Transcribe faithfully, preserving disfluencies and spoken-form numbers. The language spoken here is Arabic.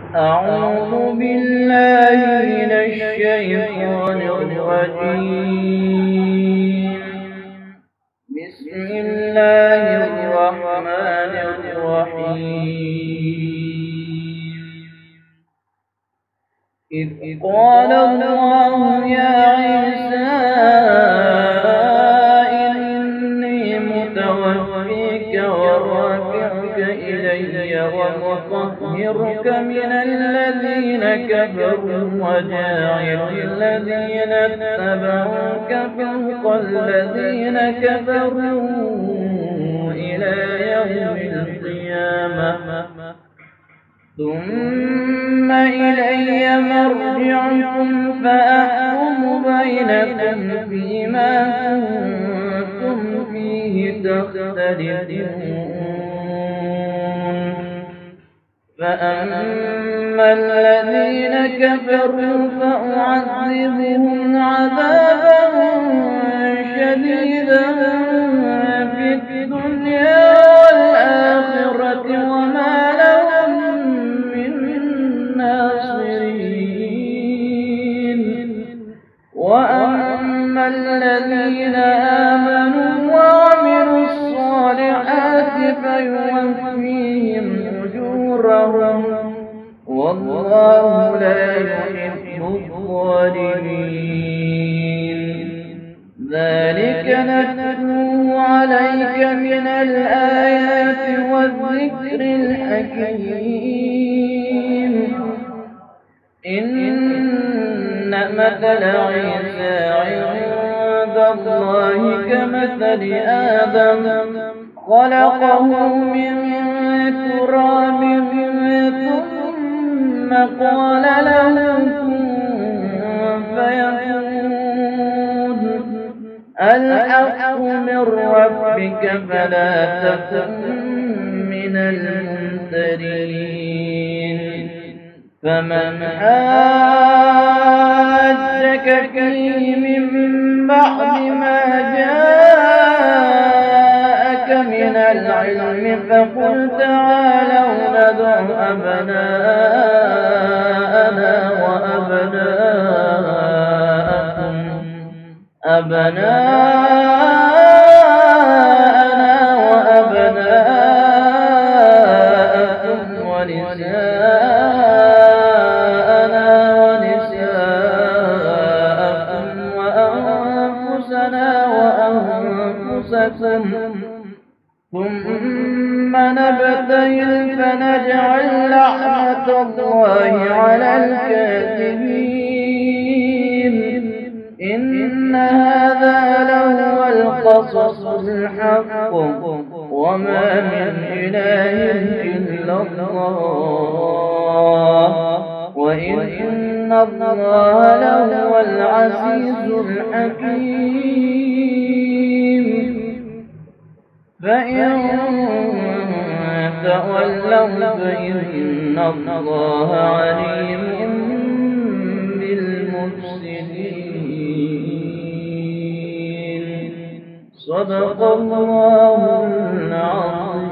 أعوذ بالله من الشيطان الرجيم. بسم الله الرحمن الرحيم. إذ قال الله يا عيسى إني متوفيك ورافعك إلي ومطهرك من الذين كفروا وجاعل الذين اتبعوك فوق الذين كفروا إلى يوم القيامة ثم إلي مرجعكم فأحكم بينكم فيما كنتم فيه تختلفون. فأما الذين كفروا فأعذبهم عذابا شديدا في الدنيا والآخرة وما لهم من ناصرين. وأما الذين آمنوا وعملوا الصالحات فيوفيهم أجورهم والله لا يحب الظالمين. ذلك نتلوه عليك من الآيات والذكر الحكيم. إن مثل عيسى عند الله كمثل آدم خلقه من تراب ثم قال له كن فيكون. الحق من ربك فلا تكن من الممترين. فمن حاجك فيه من بعد ما جاءك من العلم فقل تعالوا ندع أبناءنا وأبناءكم أبناءنا وأبناءكم ونساءنا ونساءكم وأنفسنا وأنفسكم ثم نبتهل فنجعل لعنة الله على الكاذبين. إن هذا لهو القصص الحق وما من إله إلا الله وإن الله لهو العزيز الحكيم. فإن تولوا فإن الله عليم بالمفسدين. صدق الله العظيم.